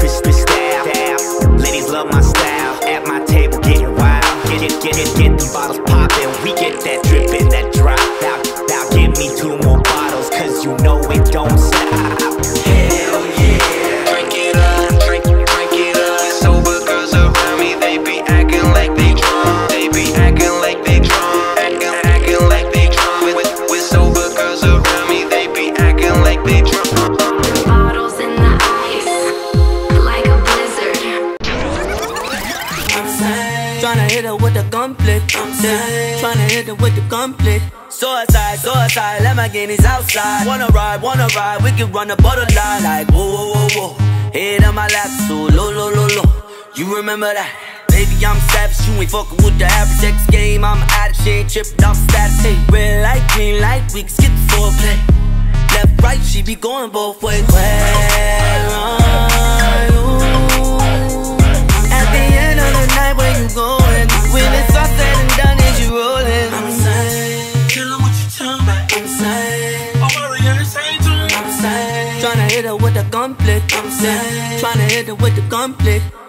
Christmas style. Ladies love my style. At my table, get wild. Get the bottles poppin'. We get that drippin', that drop. Now give me 2 more bottles, cause you know it don't stop. Hell yeah. Drink it up, drink it up. Sober girls around me, they be acting like they drunk. They be acting like they drunk. Acting like they drunk. With sober girls around me, they be acting like they drunk. Bottles in the ice, like a blizzard. Tryna hit her with the gunplate. Tryna hit her with the gunplate. Suicide, Lamborghinis outside. Wanna ride, we can run the borderline. Like whoa. Head on my lap, so low. You remember that? Baby, I'm savage, you ain't fucking with the average sex game. I'm addict, she ain't trippin' off status. Hey, red light, green light, we can skip the foreplay. Left, right, she be going both ways. Where are you? At the end of the night, where you going? When it's all said and done, is you rolling? I'm saying, killin' what you talking about. I'm saying, a warrior, same tune. I'm saying, tryna hit her with the gunplate. I'm saying, tryna hit her with the gunplate.